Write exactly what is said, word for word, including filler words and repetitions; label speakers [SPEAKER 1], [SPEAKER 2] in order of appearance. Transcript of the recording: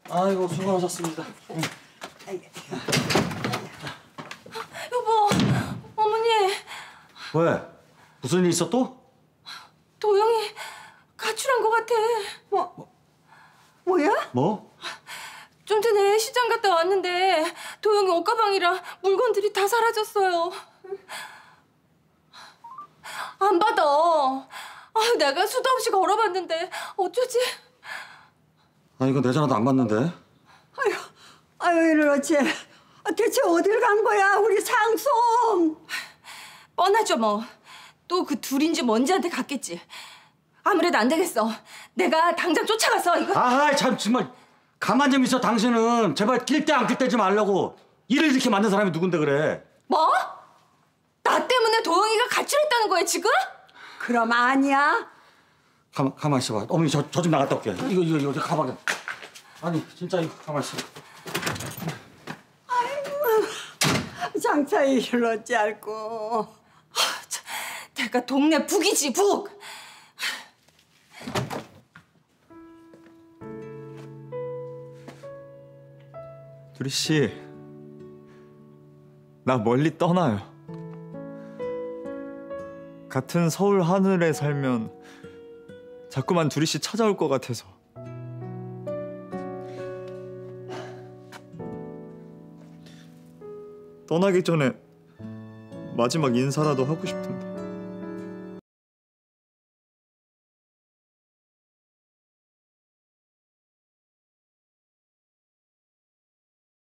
[SPEAKER 1] 아이고 수고하셨습니다. 응.
[SPEAKER 2] 여보, 어머니.
[SPEAKER 1] 왜? 무슨 일 있어 또?
[SPEAKER 2] 도영이 가출한 것 같아.
[SPEAKER 3] 뭐, 뭐야?
[SPEAKER 1] 뭐?
[SPEAKER 2] 좀 전에 시장 갔다 왔는데 도영이 옷가방이랑 물건들이 다 사라졌어요. 안 받아. 아, 내가 수도 없이 걸어봤는데 어쩌지?
[SPEAKER 1] 아 이거 내 전화도 안 받는데.
[SPEAKER 3] 아유, 아유 이를 어째? 대체 어딜 간 거야, 우리 상솜?
[SPEAKER 2] 뻔하죠 뭐. 또 그 둘인지 뭔지한테 갔겠지. 아무래도 안 되겠어. 내가 당장 쫓아가서 이거.
[SPEAKER 1] 아 참 정말 가만 좀 있어. 당신은 제발 낄 때 안 낄 때 좀 알려고. 일을 이렇게 만든 사람이 누군데 그래?
[SPEAKER 2] 뭐? 나 때문에 도영이가 가출했다는 거야 지금?
[SPEAKER 3] 그럼 아니야?
[SPEAKER 1] 가만 가만 있어봐. 어머니 저 저 좀 나갔다 올게. 이거 이거 이거 가방에. 아니 진짜 이거 가만 있어.
[SPEAKER 3] 아이고, 장차 이를 어찌 알고.
[SPEAKER 2] 아, 참, 내가 동네 북이지 북.
[SPEAKER 4] 두리 씨, 나 멀리 떠나요. 같은 서울 하늘에 살면 자꾸만 두리 씨 찾아올 것 같아서. 떠나기 전에 마지막 인사라도 하고 싶은데.